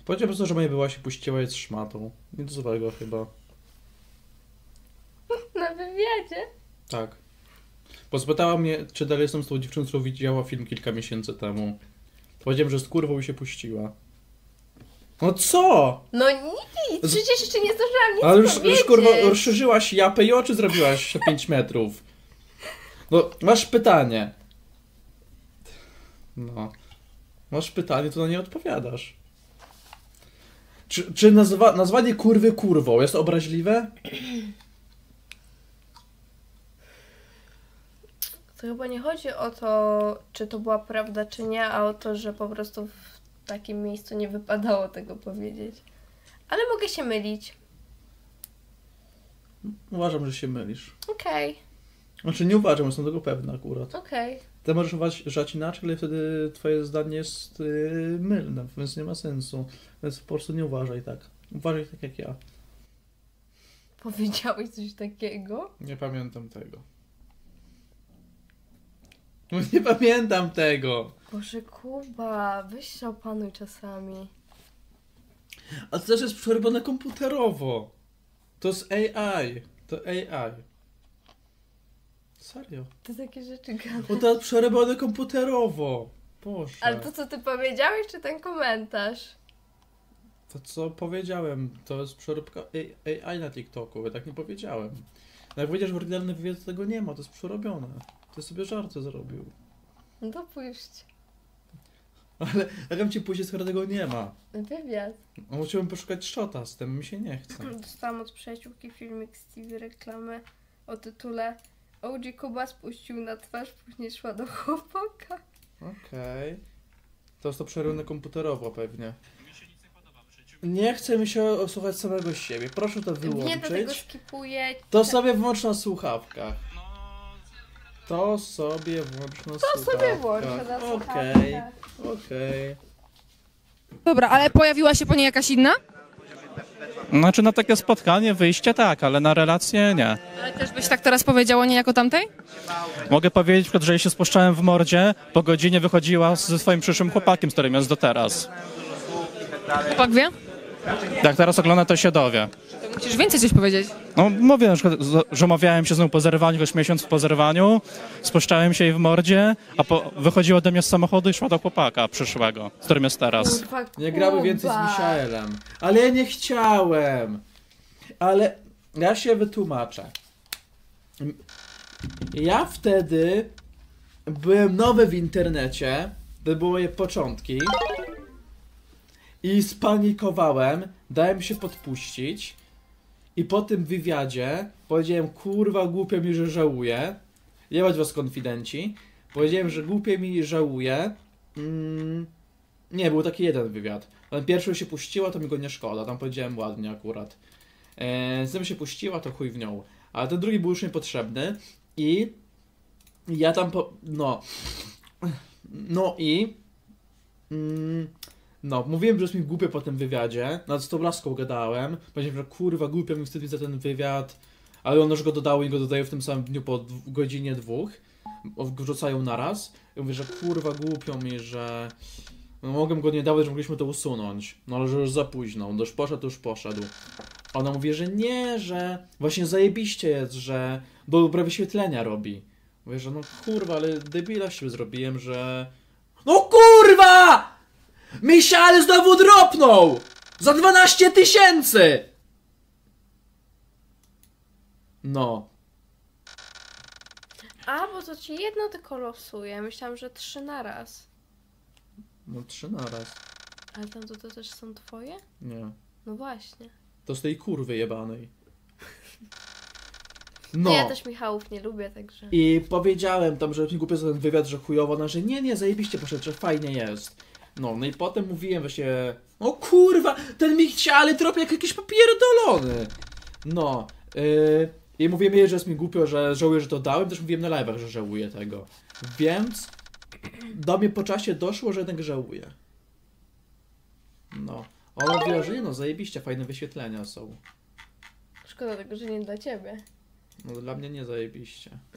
Powiedział po prostu, że moja była się puściła jest szmatą. Nic złego chyba. Na wywiadzie? Tak. Bo spytała mnie, czy dalej jestem z tą dziewczyną, którą widziała film kilka miesięcy temu. Powiedziałem, że z kurwą się puściła. No co? No nic, przecież jeszcze nie zdążyłam nic Ale powiedzieć. już kurwa rozszerzyłaś japę i oczy zrobiłaś się 5 metrów. No, masz pytanie. No. Masz pytanie, to na nie odpowiadasz. Czy nazwanie kurwy kurwą jest obraźliwe? To chyba nie chodzi o to, czy to była prawda, czy nie, a o to, że po prostu w takim miejscu nie wypadało tego powiedzieć. Ale mogę się mylić. Uważam, że się mylisz. Okej, Znaczy nie uważam, jestem tego pewna akurat. okej. Ty możesz uważać inaczej, ale wtedy twoje zdanie jest mylne, więc nie ma sensu. Więc po prostu nie uważaj tak. Uważaj tak jak ja. Powiedziałeś coś takiego? Nie pamiętam tego. Nie pamiętam tego! Boże, Kuba, weź się opanuj czasami. A to też jest przerobione komputerowo. To jest AI. To AI. Serio. Ty takie rzeczy gadasz. Bo to jest przerobione komputerowo. Boże. Ale to, co ty powiedziałeś, czy ten komentarz? To co powiedziałem, to jest przeróbka AI na TikToku, ja tak nie powiedziałem. No jak powiedziesz w oryginalnym wywiadzie, to tego nie ma, to jest przerobione. To sobie żarty zrobił. No to puść. Ale jak mam ci pójść, skoro tego nie ma? Wywiad. No, musiałbym poszukać shota z tym, mi się nie chce. Dostałam od przyjaciółki filmik z TV reklamę o tytule OG Kuba spuścił na twarz, później szła do chłopaka. Okej. To jest to przerobione komputerowo pewnie. Nie chce mi się słuchać samego siebie. Proszę to Nie do tego wyłączyć. skipuję. To sobie włącz na słuchawkach. To sobie włącz na słuchawkach. To sobie włączę na Okej, słuchawkach. okej. Dobra, ale pojawiła się po niej jakaś inna? Znaczy na takie spotkanie, wyjście tak, ale na relacje nie. Ale też byś tak teraz powiedziała nie jako tamtej? Mogę powiedzieć, na przykład, że jej się spuszczałem w mordzie, po godzinie wychodziła ze swoim przyszłym chłopakiem, z którym jest do teraz. Chłopak wie? Jak teraz ogląda, to się dowie. To musisz więcej coś powiedzieć. No mówię, na przykład, że umawiałem się z nią po zerwaniu, choć miesiąc po zerwaniu, spuszczałem się jej w mordzie, a wychodziła ode mnie z samochodu i szła do chłopaka przyszłego, z którym jest teraz. Kurwa, Nie gramy więcej z Kuba. Michaelem. Ale ja nie chciałem. Ale ja się wytłumaczę. Ja wtedy byłem nowy w internecie. To były moje początki. I spanikowałem. Dałem się podpuścić. I po tym wywiadzie powiedziałem, kurwa, głupio mi, że żałuję. Jebać was konfidenci. Powiedziałem, że głupio mi, żałuję. Nie, był taki jeden wywiad. Ten pierwszy się puściła, to mi go nie szkoda. Tam powiedziałem ładnie akurat. Z tym się puściła, to chuj w nią. Ale ten drugi był już niepotrzebny. I ja tam No, mówiłem, że jest mi głupio po tym wywiadzie. Nawet z tą laską gadałem. Powiedziałem, że kurwa, głupio mi wstyd mi za ten wywiad. Ale one już go dodały i go dodają w tym samym dniu po godzinie 2. Wrzucają naraz. I mówię, że kurwa, głupio mi, że... No, mogłem go nie dawać, że mogliśmy to usunąć. No ale że już za późno. On już poszedł, to już poszedł. Ona mówi, że nie, że właśnie zajebiście jest, że dobre wyświetlenia robi. Mówię, że no kurwa, ale debila się zrobiłem, że... No kurwa! Michał znowu dropnął! Za 12 000! No. A, bo to ci jedno tylko losuje. Myślałam, że 3 na raz. No 3 naraz. Ale tam to też są twoje? Nie. No właśnie. To z tej kurwy jebanej. No. No. Ja też Michałów nie lubię, także... I powiedziałem tam, że mi głupio za ten wywiad, że chujowo, ona, że nie, zajebiście poszedł, że fajnie jest. No i potem mówiłem właśnie, o kurwa, ten Michał tropi jak jakiś popierdolony. No. I mówiłem jej, że jest mi głupio, że żałuję, że to dałem, też mówiłem na live'ach, że żałuję tego. Więc do mnie po czasie doszło, że jednak żałuję. No. Ona mówiła, że nie no, zajebiście, fajne wyświetlenia są. Szkoda tego, że nie dla ciebie. No dla mnie nie zajebiście.